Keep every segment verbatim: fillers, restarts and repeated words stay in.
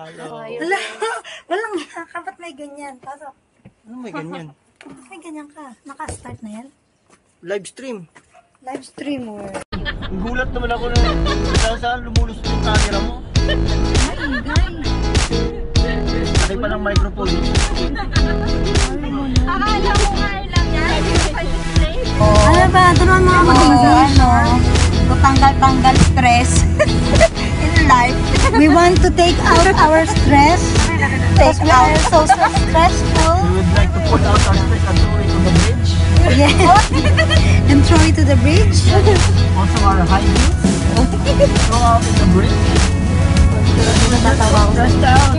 Hello. Wala, walang ka, ba't may ganyan? Pasok. Ano may ganyan? May ganyan ka. Naka-start na yan? Live stream. Live stream or... Gulat naman ako na saan saan lumulos yung camera mo. Pati pa lang microphone. Akala mo nga lang yan. Ano ba? Turuan mo ako din sa ano. Tanggal-tanggal stress in life. We want to take out our stress. Take out so stressful. We would like to put out our stress and throw it to the bridge. Yeah. And throw it to the bridge. Also our high heels. Throw out in the bridge. Stressed out.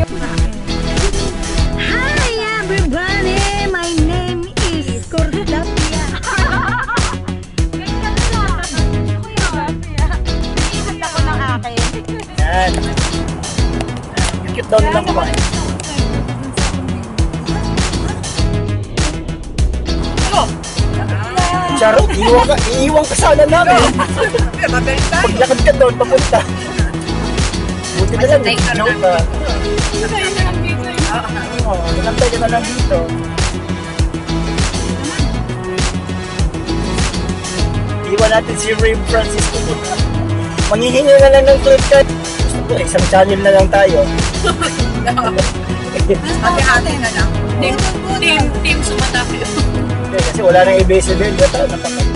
Hi everybody, my name is Cordapia. Yan. Cute daw nilang kumain. Ano? Charot, iiwan ka, iiwan ka sana namin. Paglakad ka doon, papunta. Buti na lang, joke ka. Oo, nilantay ka na lang dito. Iwan natin si Ray Francisco. Manghihingi na lang ng credit card. Gusto ko, isang channel na lang tayo. Ate-ate na lang. Team, team, team sumatapyo. Kasi wala nang i-baseball. Bata, napakot.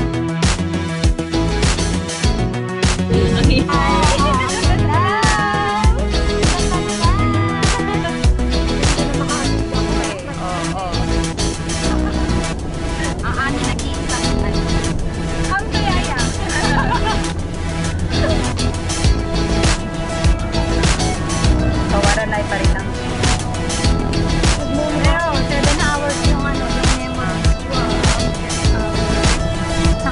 Tawaran na pa rin lang. Pero, seven hours yung ano, yung memories.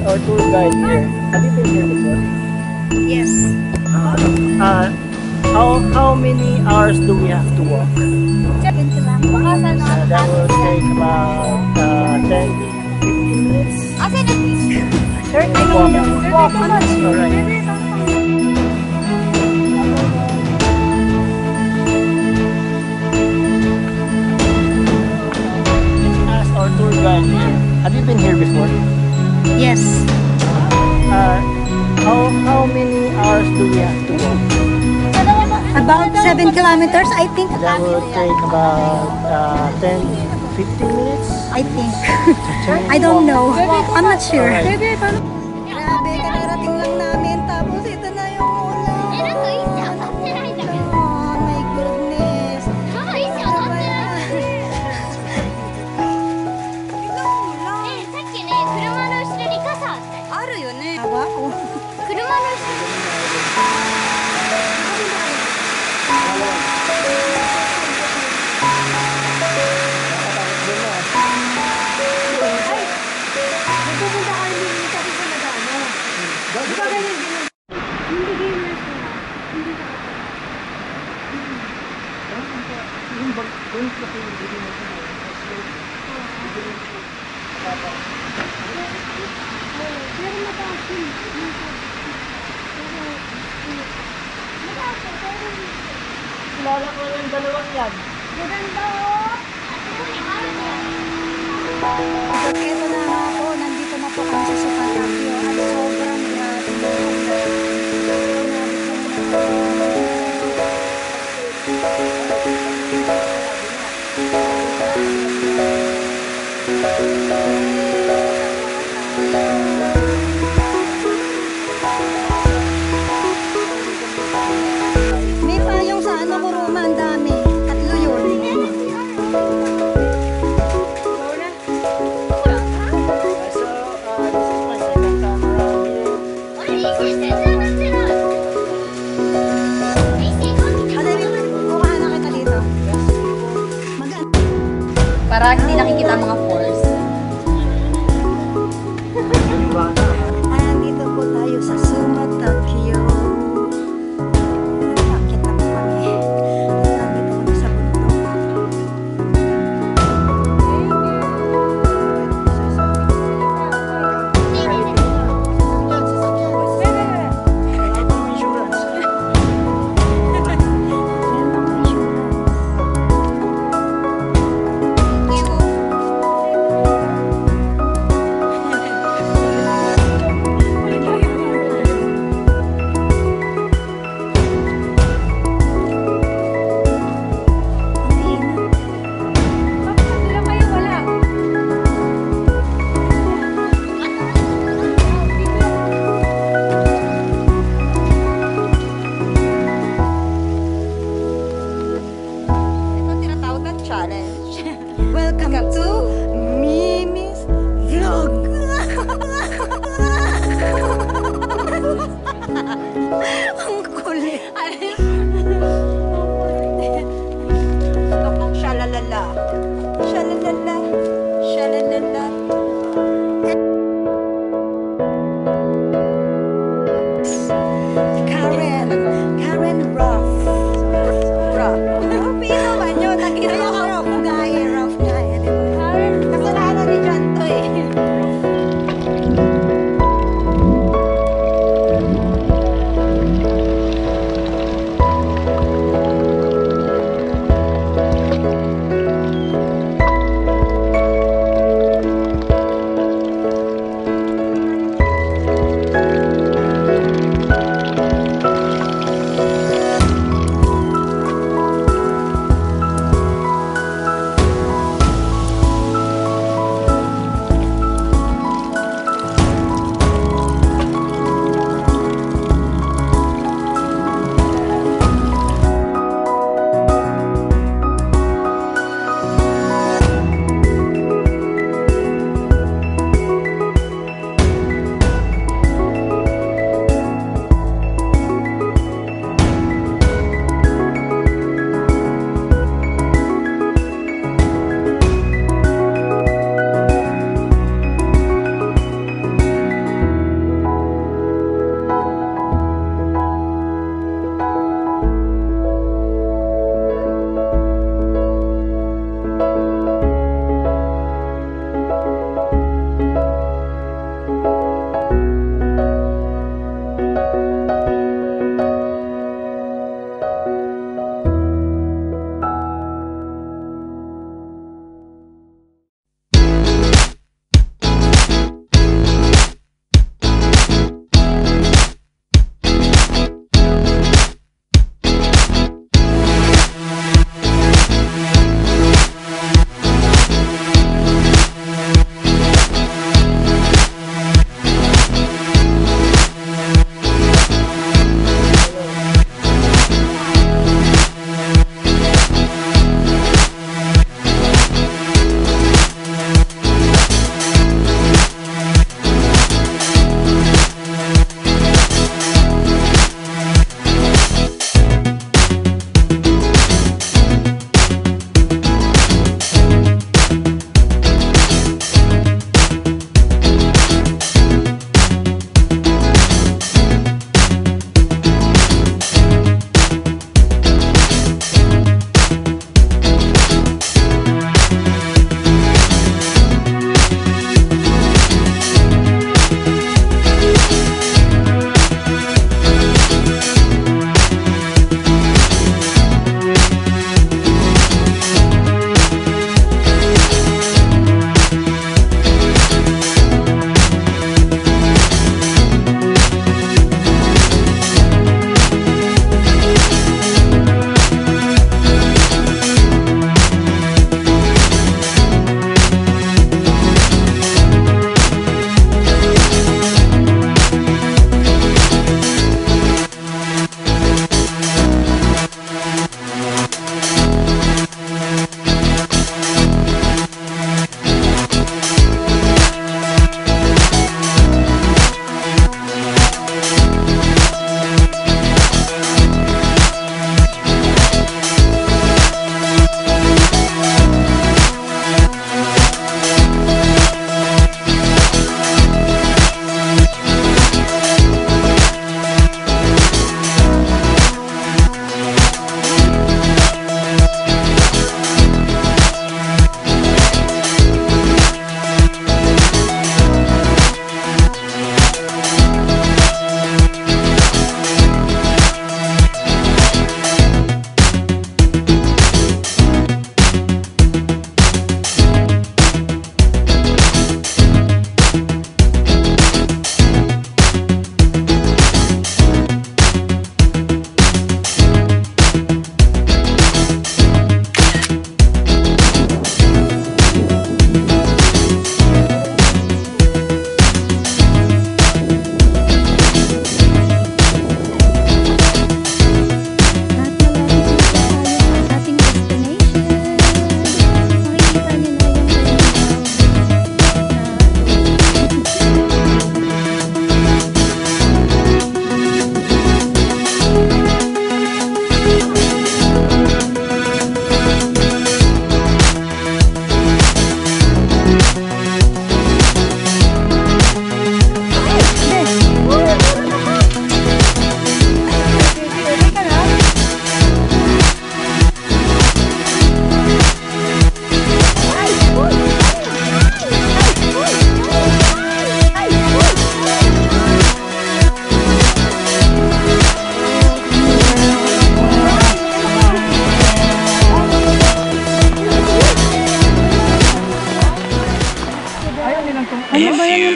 our tour guide here. Have you been here before? Yes. Uh, how how many hours do we have to walk? Uh, that will take about uh, ten, fifteen minutes. thirty Walk. minutes. Walk. Alright. Ask our tour guide here. Have you been here before? Yes. Uh, how how many hours do we have to walk? About seven kilometers, I think. That will take about uh, ten, fifteen minutes. I think. I don't know. I'm not sure. Alright. Grabe, kararating lang namin. Tapos ito na yung ulan. Oh my goodness. Awa ko. Kilala ko yung dalawang yan. Ito na nga po, nandito na po kami sa Sukatakyo at sobrang grabe. May payong sa ano, Kuruma, ang dami. Tatlo yun.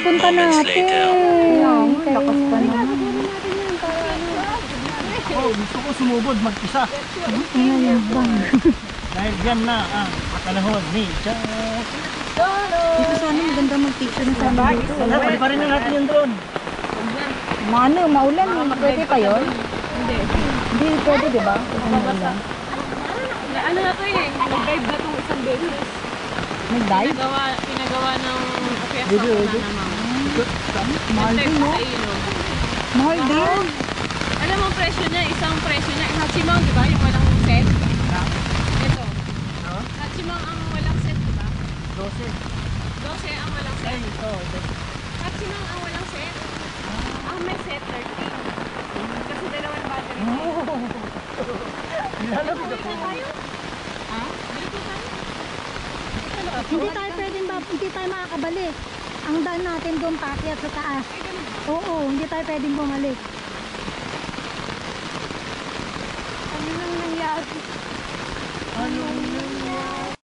pupunta natin. Okay. Lakas pa naman. Oh, gusto ko sumubod mag-isa. Ina yung bang. Dahil yan na ang panahon ni Jack. Dito sana maganda mag-picture na sana dito. Wala, pwede pa rin na natin yung drone. Mano, maulan. Pwede pa yun? Hindi. Hindi pwede, di ba? Pwede maulan. Na, ano na to eh, nag-dive na itong isang beses. Nag-dive? Pinagawa, pinagawa ng Kuya Video, Sam video. na naman. Mahal Nag-dive din, no? sa ilog. Mahal din. Alam mo ang presyo niya, isang presyo niya. Hachimang, di ba? Yung walang set. Ito. Hachimang ang walang set, di ba? Dose. Dose ang walang set. Ay, ito. Hachimang ang walang set. Ang may set, thirty. Kasi dalawang battery. Nilalapit ako. Ha? Bili po tayo. Hindi tayo pwedeng ba, hindi tayo makakabalik. Ang daan natin doon paakyat sa taas. Oo, hindi tayo pwedeng bumalik. Ano nang nangyari? Anong nangyari?